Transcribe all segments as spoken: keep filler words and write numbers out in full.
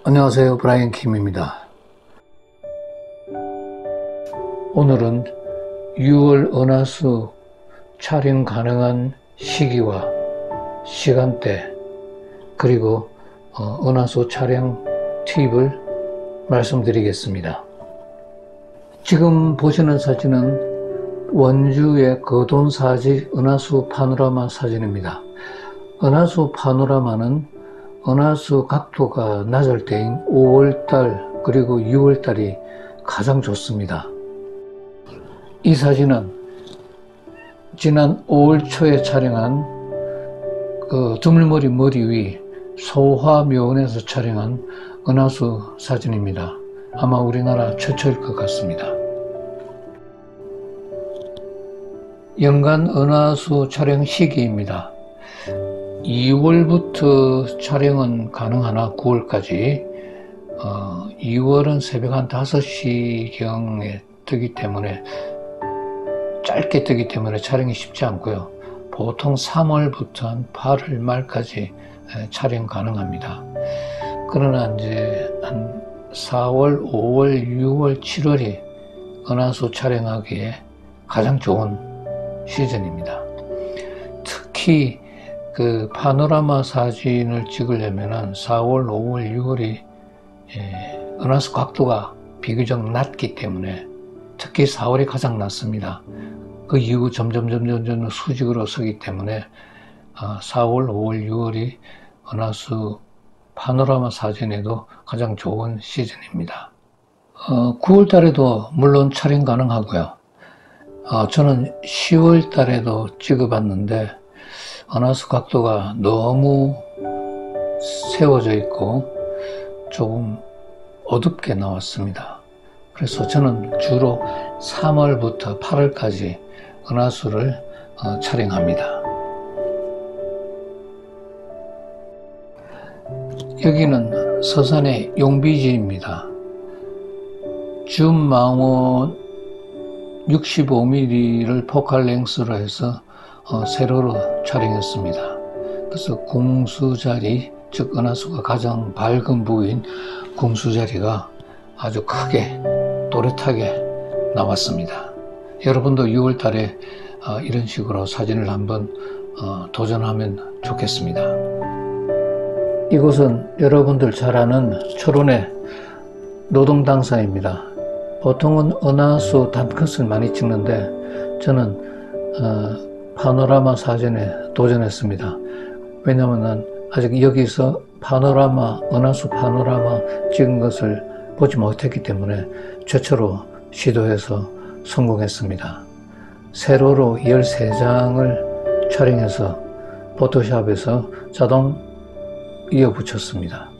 안녕하세요. 브라이언 킴입니다. 오늘은 유월 은하수 촬영 가능한 시기와 시간대 그리고 어, 은하수 촬영 팁을 말씀드리겠습니다. 지금 보시는 사진은 원주의 거돈사지 은하수 파노라마 사진입니다. 은하수 파노라마는 은하수 각도가 낮을 때인 오월달 그리고 유월달이 가장 좋습니다. 이 사진은 지난 오월 초에 촬영한 그 드물머리 머리 위 소화묘원에서 촬영한 은하수 사진입니다. 아마 우리나라 최초일 것 같습니다. 연간 은하수 촬영 시기입니다. 이월부터 촬영은 가능하나 구월까지 어, 이월은 새벽 한 다섯 시경에 뜨기 때문에 짧게 뜨기 때문에 촬영이 쉽지 않고요. 보통 삼월부터 한 팔월 말까지 촬영 가능합니다. 그러나 이제 한 사월, 오월, 유월, 칠월이 은하수 촬영하기에 가장 좋은 시즌입니다. 특히 그 파노라마 사진을 찍으려면 사월, 오월, 유월이 예, 은하수 각도가 비교적 낮기 때문에 특히 사월이 가장 낮습니다. 그 이후 점점 점점 점점 수직으로 서기 때문에 어, 사월, 오월, 유월이 은하수 파노라마 사진에도 가장 좋은 시즌입니다. 어, 구월 달에도 물론 촬영 가능하고요. 어, 저는 시월 달에도 찍어봤는데 은하수 각도가 너무 세워져 있고 조금 어둡게 나왔습니다. 그래서 저는 주로 삼월부터 팔월까지 은하수를 어, 촬영합니다. 여기는 서산의 용비지입니다. 줌 망원 육십오 밀리미터를 포칼 랭스로 해서 어, 세로로 촬영했습니다. 그래서 궁수자리, 즉 은하수가 가장 밝은 부위인 궁수자리가 아주 크게 또렷하게 나왔습니다. 여러분도 유월 달에 어, 이런 식으로 사진을 한번 어, 도전하면 좋겠습니다. 이곳은 여러분들 잘 아는 초론의 노동당사입니다. 보통은 은하수 단컷을 많이 찍는데 저는 어, 파노라마 사진에 도전했습니다. 왜냐하면 아직 여기서 파노라마, 은하수 파노라마 찍은 것을 보지 못했기 때문에 최초로 시도해서 성공했습니다. 세로로 열세 장을 촬영해서 포토샵에서 자동 이어붙였습니다.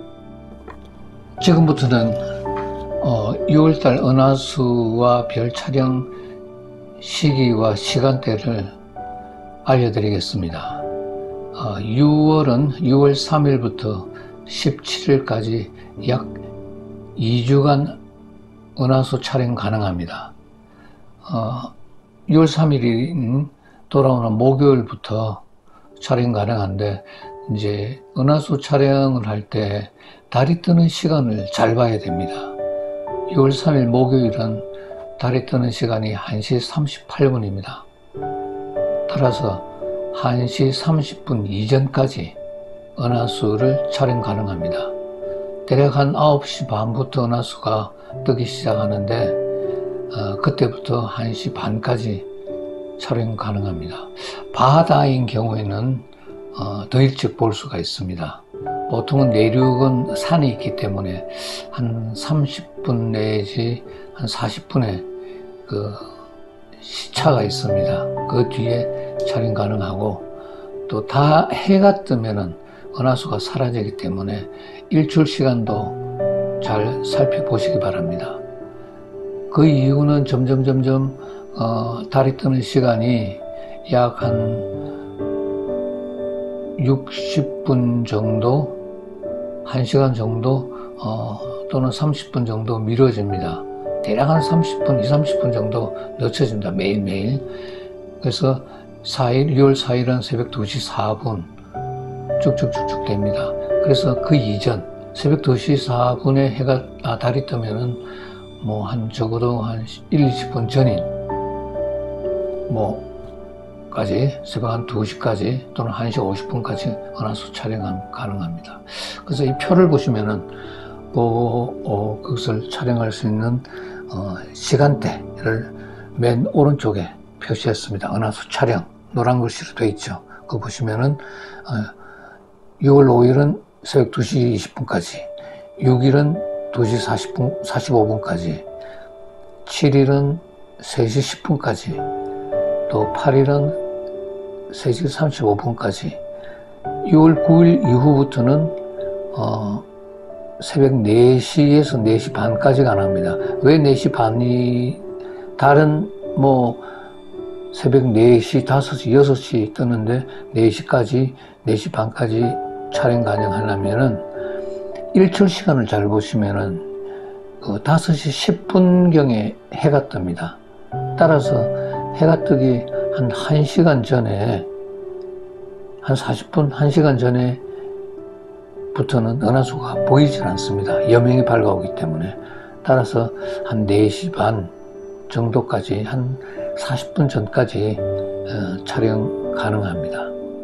지금부터는 어, 유월달 은하수와 별 촬영 시기와 시간대를 알려드리겠습니다. 어, 유월은 유월 삼일부터 십칠일까지 약 이 주간 은하수 촬영 가능합니다. 어, 유월 삼일인 돌아오는 목요일부터 촬영 가능한데 이제 은하수 촬영을 할 때 달이 뜨는 시간을 잘 봐야 됩니다. 유월 삼일 목요일은 달이 뜨는 시간이 한 시 삼십팔 분입니다. 따라서 한 시 삼십 분 이전까지 은하수를 촬영 가능합니다. 대략 한 아홉 시 반부터 은하수가 뜨기 시작하는데 어, 그때부터 한 시 반까지 촬영 가능합니다. 바다인 경우에는 어, 더 일찍 볼 수가 있습니다. 보통은 내륙은 산이 있기 때문에 한 삼십 분 내지 한 사십 분의 그 시차가 있습니다. 그 뒤에 촬영 가능하고 또 다 해가 뜨면은 은하수가 사라지기 때문에 일출 시간도 잘 살펴보시기 바랍니다. 그 이후는 점점 점점 어, 달이 뜨는 시간이 약 한 육십 분 정도, 한 시간 정도 어, 또는 삼십 분 정도 미뤄집니다. 대략 한 삼십 분, 이삼십 분 정도 늦춰집니다. 매일매일. 그래서 사일, 유월 사일은 새벽 두 시 사 분 쭉쭉쭉쭉 됩니다. 그래서 그 이전 새벽 두 시 사 분에 해가, 아, 달이 뜨면은 뭐 한 적어도 한 일, 이십 분 전인, 뭐, 까지, 새벽 한 두 시까지 또는 한 시 오십 분까지 은하수 촬영 가능합니다. 그래서 이 표를 보시면은, 뭐, 어, 그것을 촬영할 수 있는, 어, 시간대를 맨 오른쪽에 표시했습니다. 은하수 촬영. 노란 글씨로 되어 있죠. 그거 보시면은, 어, 유월 오일은 새벽 두 시 이십 분까지, 육 일은 두 시 사십 분, 사십오 분까지, 칠 일은 세 시 십 분까지, 또 팔 일은 세 시 삼십오 분까지, 유월 구일 이후부터는 어, 새벽 네 시에서 네 시 반까지 가능합니다. 왜 네 시 반이 다른 뭐 새벽 네 시, 다섯 시, 여섯 시 뜨는데 네 시까지, 네 시 반까지 촬영 가능하려면은 일출 시간을 잘 보시면은 그 다섯 시 십 분경에 해가 뜹니다. 따라서 해가 뜨기 한 1시간 전에, 한 사십 분, 한 시간 전에 부터는 은하수가 보이질 않습니다. 여명이 밝아오기 때문에. 따라서 한 네 시 반 정도까지, 한 사십 분 전까지 어, 촬영 가능합니다.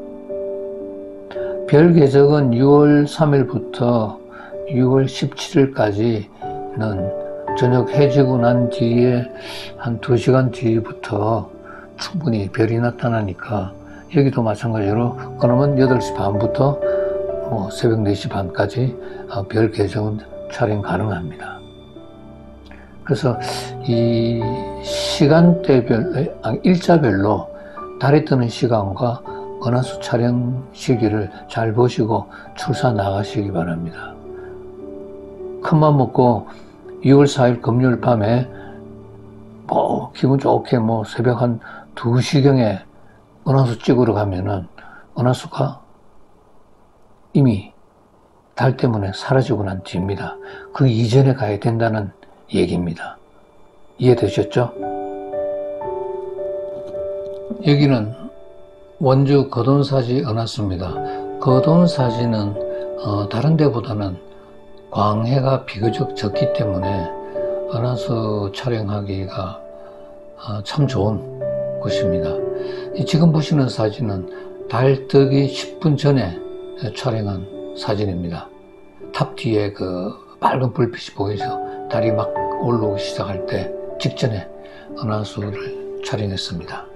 별 궤적은 유월 삼일부터 유월 십칠일까지는 저녁 해지고 난 뒤에 한 두 시간 뒤부터 충분히 별이 나타나니까 여기도 마찬가지로 그러면 여덟 시 반부터 뭐 새벽 네 시 반까지 별 궤적은 촬영 가능합니다. 그래서 이 시간대별, 일자별로 달이 뜨는 시간과 은하수 촬영 시기를 잘 보시고 출사 나가시기 바랍니다. 큰맘 먹고 유월 사일 금요일 밤에 뭐 기분 좋게 뭐 새벽 한 두 시경에 은하수 찍으러 가면은 은하수가 이미 달 때문에 사라지고 난 뒤입니다. 그 이전에 가야 된다는 얘기입니다. 이해되셨죠? 여기는 원주 거돈사지 은하수입니다. 거돈사지는 어, 다른 데보다는 광해가 비교적 적기 때문에 은하수 촬영하기가 어, 참 좋은 곳입니다. 지금 보시는 사진은 달 뜨기 십 분 전에 촬영한 사진입니다. 탑 뒤에 그 빨간 불빛이 보이죠? 달이 막 올라오기 시작할 때 직전에 은하수를 촬영했습니다.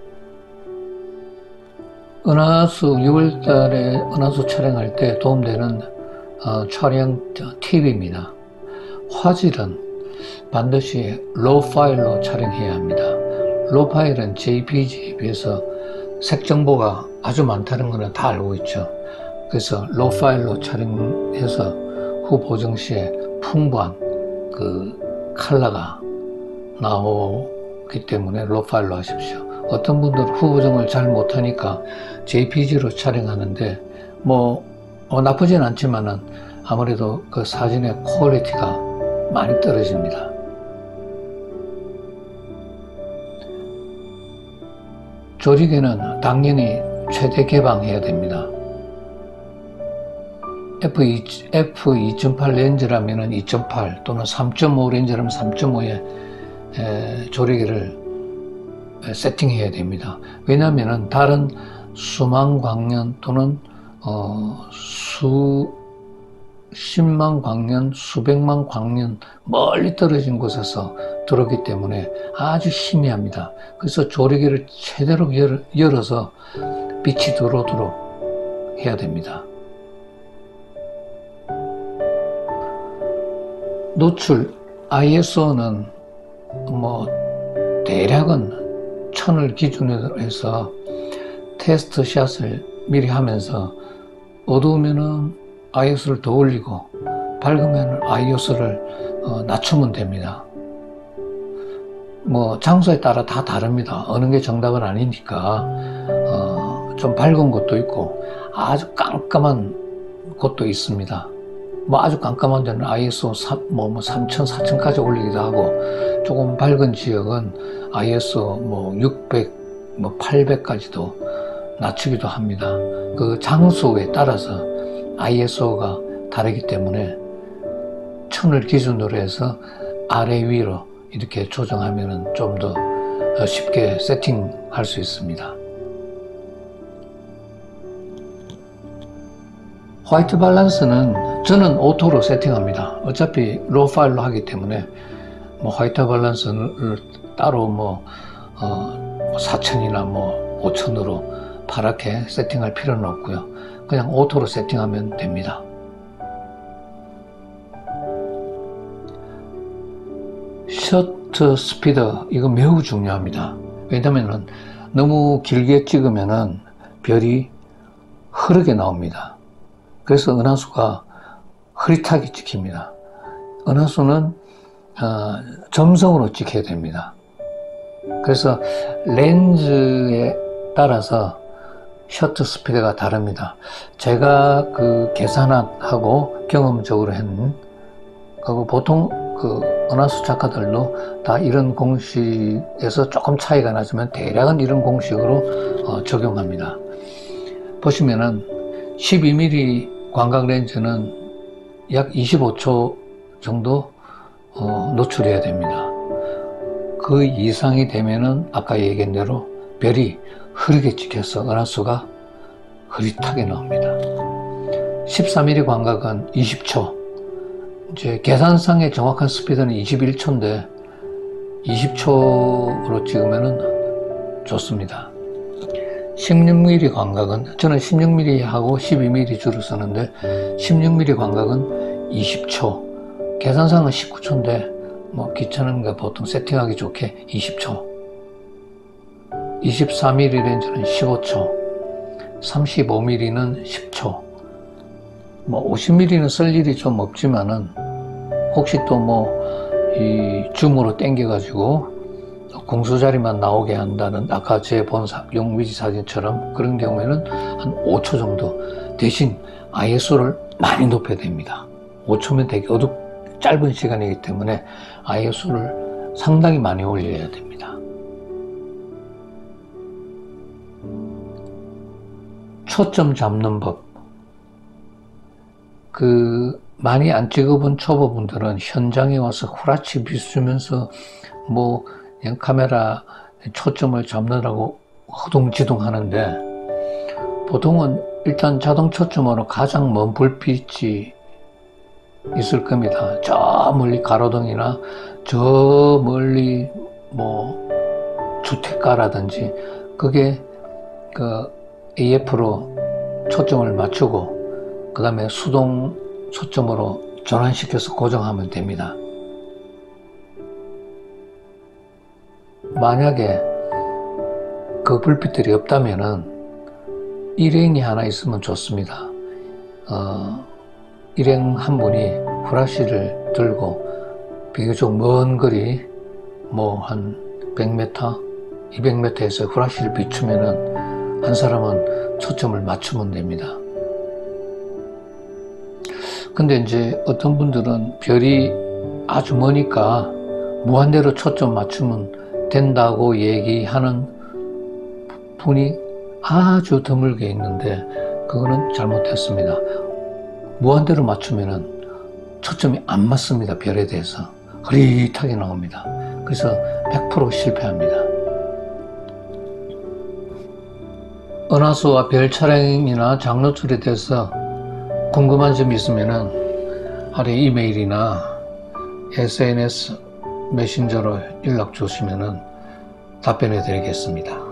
은하수 유월 달에 은하수 촬영할 때 도움되는 어, 촬영 팁입니다. 화질은 반드시 로우 파일로 촬영해야 합니다. 로우 파일은 제이피지에 비해서 색 정보가 아주 많다는 것은 다 알고 있죠. 그래서 로우 파일로 촬영해서 후 보정 시에 풍부한 그 컬러가 나오기 때문에 로우 파일로 하십시오. 어떤 분들은 후 보정을 잘 못하니까 제이피지로 촬영하는데 뭐 어, 나쁘진 않지만은 아무래도 그 사진의 퀄리티가 많이 떨어집니다. 조리개는 당연히 최대 개방해야 됩니다. 에프 이 점 팔 렌즈라면 이 점 팔 또는 삼 점 오 렌즈라면 삼 점 오에 조리개를 세팅해야 됩니다. 왜냐하면 다른 수만 광년 또는 어, 수십만 광년, 수백만 광년 멀리 떨어진 곳에서 들어오기 때문에 아주 희미합니다. 그래서 조리개를 최대로 열, 열어서 빛이 들어오도록 해야 됩니다. 노출 아이에스오는 뭐 대략은 천을 기준으로 해서 테스트 샷을 미리 하면서 어두우면은 아이에스오를 더 올리고 밝으면 아이에스오를 어, 낮추면 됩니다. 뭐 장소에 따라 다 다릅니다. 어느 게 정답은 아니니까 어, 좀 밝은 곳도 있고 아주 깜깜한 곳도 있습니다. 뭐 아주 깜깜한 데는 아이에스오 뭐, 뭐 삼천, 사천까지 올리기도 하고 조금 밝은 지역은 아이에스오 뭐 육백, 뭐 팔백까지도 낮추기도 합니다. 그 장소에 따라서 아이에스오가 다르기 때문에 사천을 기준으로 해서 아래 위로 이렇게 조정하면 좀 더 쉽게 세팅할 수 있습니다. 화이트 밸런스는 저는 오토로 세팅합니다. 어차피 로우 파일로 하기 때문에 뭐 화이트 밸런스를 따로 뭐 어, 사천이나 뭐 오천으로 파랗게 세팅할 필요는 없고요. 그냥 오토로 세팅하면 됩니다. 셔터 스피드, 이거 매우 중요합니다. 왜냐면은 너무 길게 찍으면은 별이 흐르게 나옵니다. 그래서 은하수가 흐릿하게 찍힙니다. 은하수는 어, 점성으로 찍혀야 됩니다. 그래서 렌즈에 따라서 셔터 스피드가 다릅니다. 제가 그 계산하고 경험적으로 했는, 그리고 보통 그 은하수 작가들도 다 이런 공식에서 조금 차이가 나지만 대략은 이런 공식으로 어, 적용합니다. 보시면은 십이 밀리미터 광각 렌즈는 약 이십오 초 정도 어, 노출해야 됩니다. 그 이상이 되면은 아까 얘기한 대로 별이 흐르게 찍혀서 은하수가 흐릿하게 나옵니다. 십사 밀리미터 광각은 이십 초, 이제 계산상의 정확한 스피드는 이십일 초인데 이십 초로 찍으면은 좋습니다. 십육 밀리미터 광각은, 저는 십육 밀리미터 하고 십이 밀리미터 줄을 쓰는데 십육 밀리미터 광각은 이십 초, 계산상은 십구 초인데 뭐 귀찮은 거 보통 세팅하기 좋게 이십 초, 이십사 밀리미터 렌즈는 십오 초, 삼십오 밀리미터는 십 초, 뭐 오십 밀리미터는 쓸 일이 좀 없지만은 혹시 또 뭐 이 줌으로 당겨 가지고 공수자리만 나오게 한다는, 아까 제 본 용위지 사진처럼 그런 경우에는 한 오 초 정도, 대신 아이에스오를 많이 높여야 됩니다. 오 초면 되게 어둡 짧은 시간이기 때문에 아이에스오를 상당히 많이 올려야 됩니다. 초점 잡는 법, 그 많이 안 찍어본 초보분들은 현장에 와서 후라치 비추면서 뭐 그냥 카메라 초점을 잡느라고 허둥지둥 하는데, 보통은 일단 자동 초점으로 가장 먼 불빛이 있을 겁니다. 저 멀리 가로등이나 저 멀리 뭐 주택가라든지, 그게 그 에이에프로 초점을 맞추고 그 다음에 수동 초점으로 전환시켜서 고정하면 됩니다. 만약에 그 불빛들이 없다면은 일행이 하나 있으면 좋습니다. 어, 일행 한 분이 후라시를 들고 비교적 먼 거리, 뭐 한 백 미터, 이백 미터에서 후라시를 비추면은 한 사람은 초점을 맞추면 됩니다. 근데 이제 어떤 분들은 별이 아주 머니까 무한대로 초점 맞추면 된다고 얘기하는 분이 아주 드물게 있는데, 그거는 잘못했습니다. 무한대로 맞추면은 초점이 안 맞습니다. 별에 대해서 흐릿하게 나옵니다. 그래서 백 퍼센트 실패합니다. 은하수와 별 촬영이나 장노출에 대해서 궁금한 점이 있으면은 아래 이메일이나 에스엔에스 메신저로 연락 주시면은 답변해 드리겠습니다.